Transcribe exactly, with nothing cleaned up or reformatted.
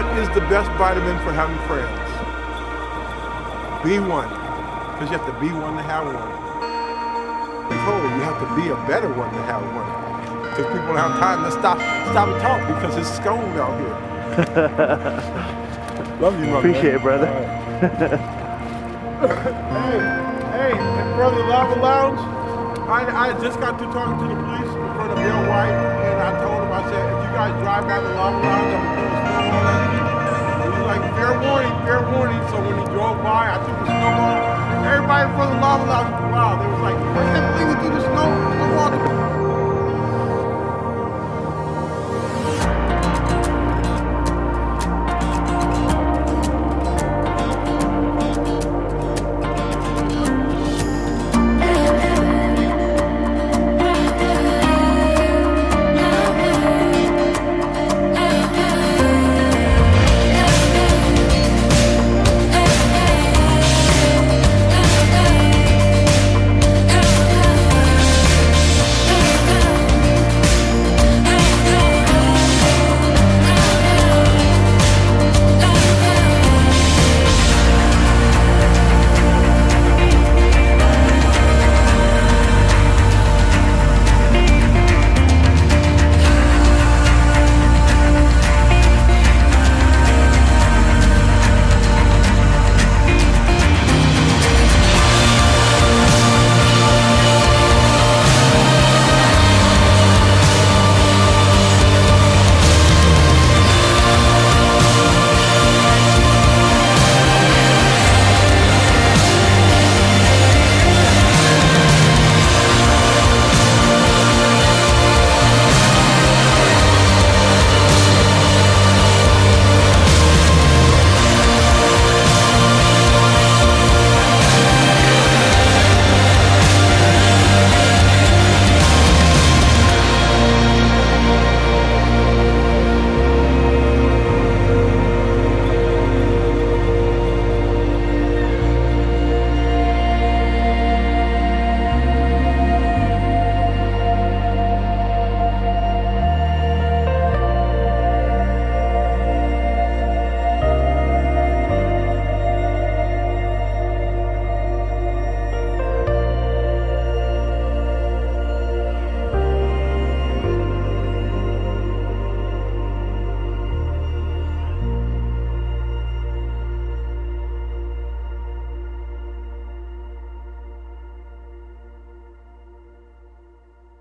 is the best vitamin for having friends? Be one. Because you have to be one to have one. Behold, you have to be a better one to have one. Because people don't have time to stop, stop and talk because it's cold out here. Love you, my Appreciate man. it, brother. Hey, hey, and brother Lava Lounge, I, I just got through talking to the police in front of Bill White, and I told him, I said, if you guys drive by the Lava Lounge, I'm